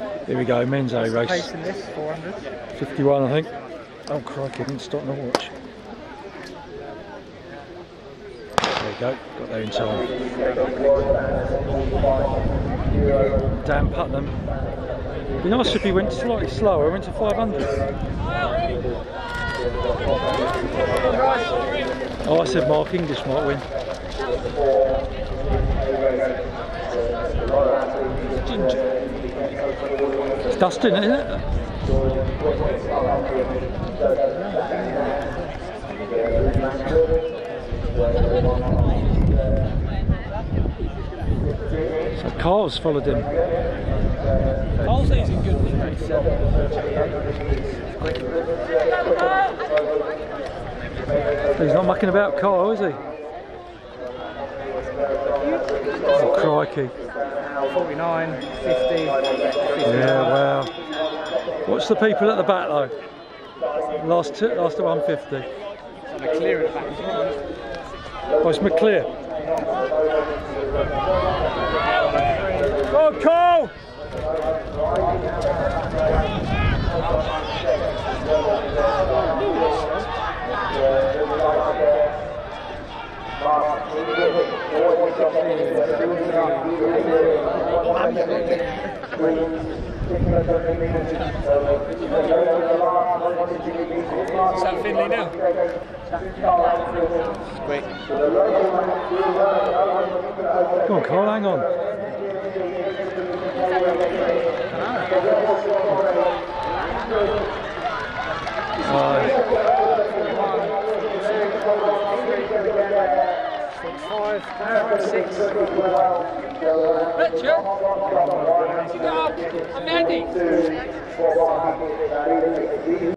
Here we go, men's A race. Pace in this, 400. 51, I think. Oh crikey, I didn't stop my watch. There you go, got there in time. Dan Putnam. It'd be nice if he went slightly slower, went to 500. Oh, I said Mark English might win. It's Dustin, isn't it? So Carl's followed him. Carl's easy good. He's not mucking about, Carl, is he? Oh, crikey. 49, 50. Yeah, wow. Watch the people at the back though. Last to 150. McClear at the back. Oh, it's McClear. Oh, Carl! Is that Finley now? Quick. Come on, Carl, hang on. Richard, I'm Andy.